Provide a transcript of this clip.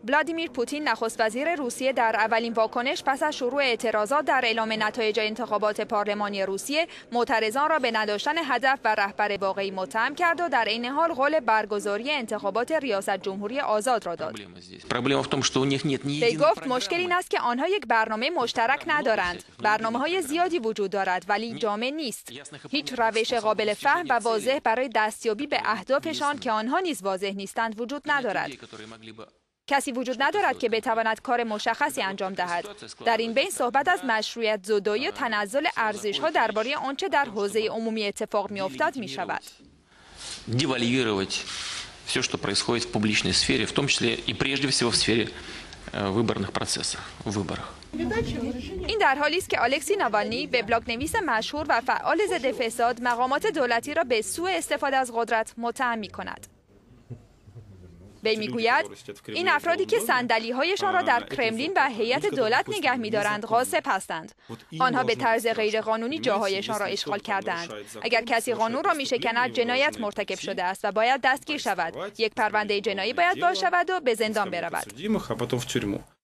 ولادیمیر پوتین نخست وزیر روسیه در اولین واکنش پس از شروع اعتراضات در اعلام نتایج انتخابات پارلمانی روسیه معترضان را به نداشتن هدف و رهبر واقعی متهم کرد و در عین حال قول برگزاری انتخابات ریاست جمهوری آزاد را داد. وی گفت مشکل این است که آنها یک برنامه مشترک ندارند. برنامه‌های زیادی وجود دارد ولی جامع نیست. هیچ روش قابل فهم و واضح برای دستیابی به اهدافشان که آنها نیز واضح نیستند وجود ندارد. کسی وجود ندارد که بتواند کار مشخصی انجام دهد. در این بین صحبت از مشروعیت زدایی و تنزل ارزش‌ها درباره آنچه در حوزه عمومی اتفاق می‌افتد می‌شود. Девальвировать все, что происходит в публичной сфере, в том числе и прежде всего в сфере выборных процессов, в выборах. این در حالی است که الکسی ناوالنی، وبلاگ‌نویس مشهور و فعال ضد فساد، مقامات دولتی را به سوء استفاده از قدرت متهم می‌کند. وی میگوید این افرادی که صندلی‌هایشان را در کرملین و هیئت دولت نگه می‌دارند غاصب هستند. آنها به طرز غیرقانونی جاهایشان را اشغال کردند. اگر کسی قانون را می‌شکند جنایت مرتکب شده است و باید دستگیر شود. یک پرونده جنایی باید باز شود و به زندان برود.